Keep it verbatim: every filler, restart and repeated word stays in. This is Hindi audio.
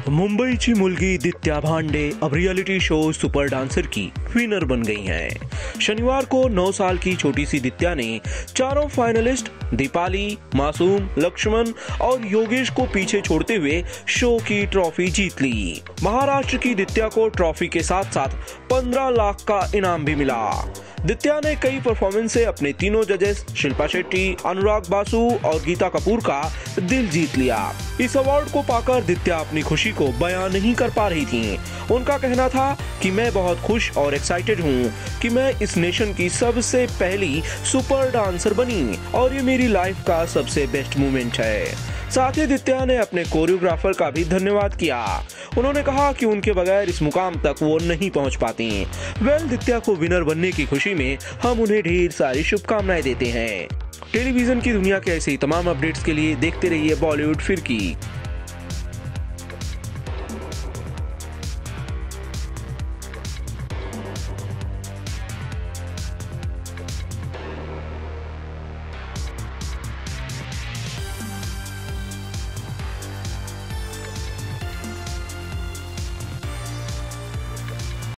मुंबईची मुलगी दित्या भांडे अब रियलिटी शो सुपर डांसर की विनर बन गई हैं। शनिवार को नौ साल की छोटी सी दित्या ने चारों फाइनलिस्ट दीपाली, मासूम, लक्ष्मण और योगेश को पीछे छोड़ते हुए शो की ट्रॉफी जीत ली। महाराष्ट्र की दित्या को ट्रॉफी के साथ साथ पंद्रह लाख का इनाम भी मिला। दित्या ने कई परफॉर्मेंस से अपने तीनों जजेस शिल्पा शेट्टी, अनुराग बासु और गीता कपूर का दिल जीत लिया। इस अवार्ड को पाकर दित्या अपनी खुशी को बयां नहीं कर पा रही थीं। उनका कहना था कि मैं बहुत खुश और एक्साइटेड हूं कि मैं इस नेशन की सबसे पहली सुपर डांसर बनी और ये मेरी लाइफ का सबसे बेस्ट मोमेंट है। साथ ही दित्या ने अपने कोरियोग्राफर का भी धन्यवाद किया। उन्होंने कहा कि उनके बगैर इस मुकाम तक वो नहीं पहुंच पाती। वेल, दित्या को विनर बनने की खुशी में हम उन्हें ढेर सारी शुभकामनाएं देते हैं। टेलीविजन की दुनिया के ऐसे ही तमाम अपडेट्स के लिए देखते रहिए बॉलीवुड फिरकी।